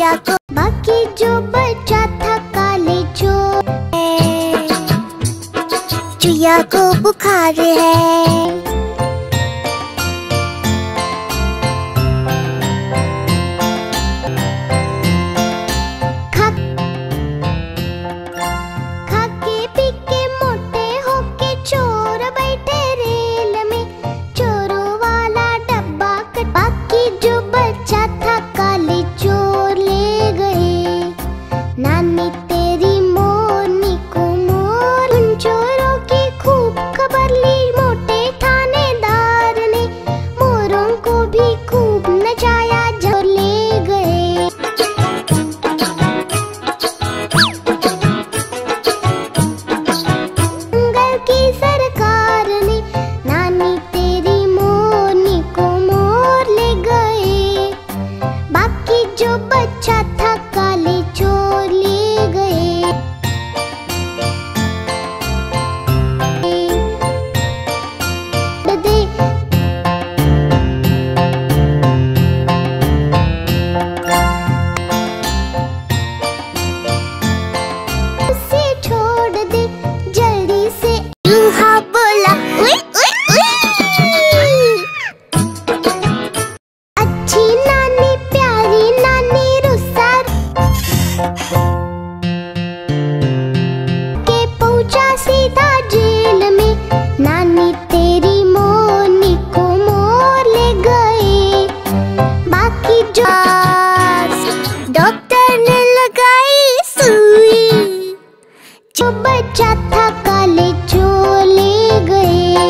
चुया को बाकी जो बचा था काले चोर है। चुया को बुखार है। नानी तेरी मोरनी को मोर उन चोरों की खूब खबर ली। मोटे थानेदार ने मोरों को भी खूब नचाया जो ले गए। जंगल की सरकार ने नानी तेरी मोरनी को मोर ले गए। बाकी जो बचा था काले चोर ले गए। उसे छोड़ दे जल्दी से। चूहा बोला उई उई उई। अच्छी नानी प्यारी नानी रुस्सा के पहुंचा सीधा जेल में। नानी तेरी मोरनी को मोर ले गए। बाकी जो डॉक्टर ने लगाई सुई। जो बचा था काले चोर ले गए।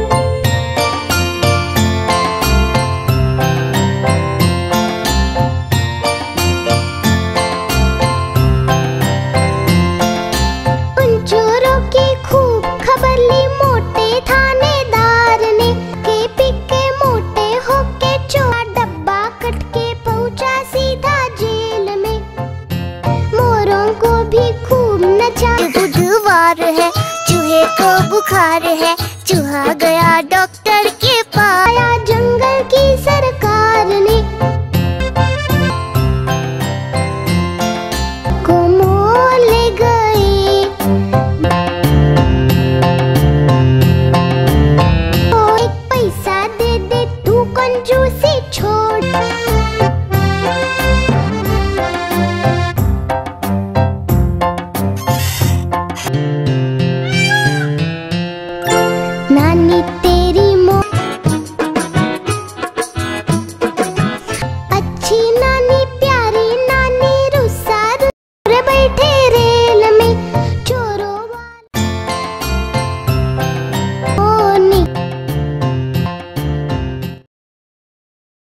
चोरों की खूब खबर ली। मोटे थानेदार ने के पिके मोटे होके चोर डब्बा कट के पहुंचा सीधा जेल में। मोरों को भी खूब नचा। बुधवार है चूहे को बुखार है। चूहा गया